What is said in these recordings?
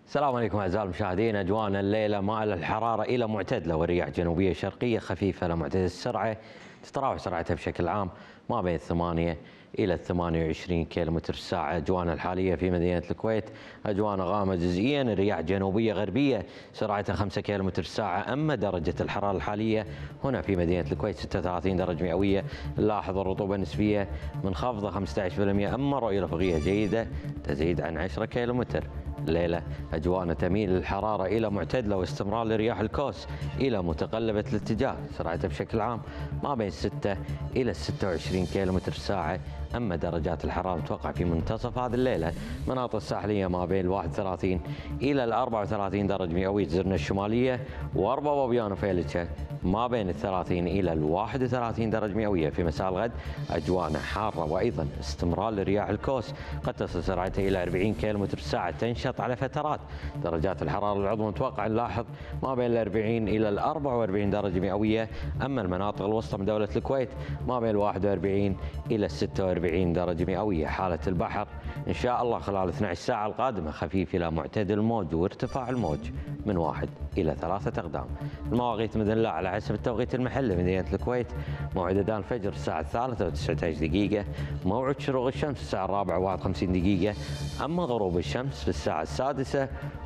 السلام عليكم اعزائي المشاهدين. اجوانا الليله مائله الحراره الى معتدله ورياح جنوبيه شرقيه خفيفه لمعتدله السرعه، تتراوح سرعتها بشكل عام ما بين 8 الى 28 كيلومتر في الساعه. اجوانا الحاليه في مدينه الكويت اجوانا غامه جزئيا، رياح جنوبيه غربيه سرعتها 5 كيلومتر في الساعه. اما درجه الحراره الحاليه هنا في مدينه الكويت 36 درجه مئويه، نلاحظ الرطوبه النسبيه منخفضه 15%، اما الرؤيه الافقيه جيده تزيد عن 10 كيلومتر. الليلة أجواءنا تميل الحرارة إلى معتدلة واستمرار لرياح الكوس إلى متقلبة الاتجاه، سرعتها بشكل عام ما بين 6 إلى 26 كيلومتر في الساعة. أما درجات الحرارة متوقع في منتصف هذه الليلة مناطق الساحلية ما بين 31 إلى 34 درجة مئوية، زرنا الشمالية وأربع وبيان وفيلتشة ما بين 30 إلى 31 درجة مئوية. في مساء الغد أجواءنا حارة وأيضا استمرار لرياح الكوس قد تصل سرعتها إلى 40 كيلومتر في الساعة، تنشط على فترات. درجات الحرارة العظمى متوقع نلاحظ ما بين 40 إلى 44 درجة مئوية. أما المناطق الوسطى من دولة الكويت ما بين 41 إلى 46 درجة مئوية. حالة البحر إن شاء الله خلال 12 ساعة القادمة خفيف إلى معتدل الموج، وارتفاع الموج من 1 إلى 3 أقدام. المواقيت بإذن الله على حسب التوقيت المحلي مدينة الكويت: موعد أذان الفجر الساعة 3 و19 دقيقة، موعد شروق الشمس الساعة 4 و51 دقيقة، أما غروب الشمس في الساعة 6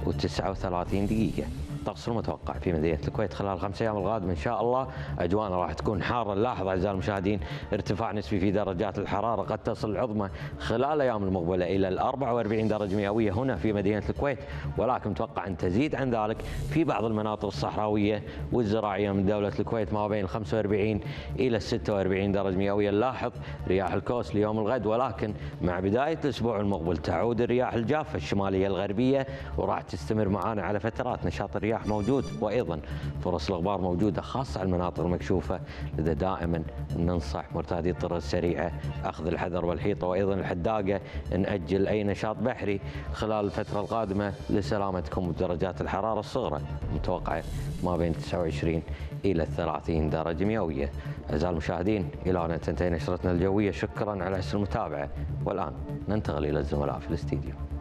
و39 دقيقة. الطقس المتوقع في مدينة الكويت خلال 5 أيام القادمة إن شاء الله أجواءنا راح تكون حارة. نلاحظ أعزائي المشاهدين ارتفاع نسبي في درجات الحرارة قد تصل العظمى خلال الأيام المقبلة إلى 44 درجة مئوية هنا في مدينة الكويت، ولكن متوقع أن تزيد عن ذلك في بعض المناطق الصحراوية والزراعية من دولة الكويت ما بين 45 إلى 46 درجة مئوية. نلاحظ رياح الكوس ليوم الغد، ولكن مع بداية الأسبوع المقبل تعود الرياح الجافة الشمالية الغربية وراح تستمر معنا على فترات. نشاط الرياح موجود وأيضا فرص الغبار موجودة خاصة على المناطق المكشوفة، لذا دائما ننصح مرتادي الطرق السريعة أخذ الحذر والحيطة وأيضا الحداقة، نأجل أي نشاط بحري خلال الفترة القادمة لسلامتكم. بدرجات الحرارة الصغرى متوقعة ما بين 29 إلى 30 درجة مئوية. أعزائي المشاهدين إلى أن تنتهي نشرتنا الجوية، شكرا على حسن المتابعة، والآن ننتقل إلى الزملاء في الاستديو.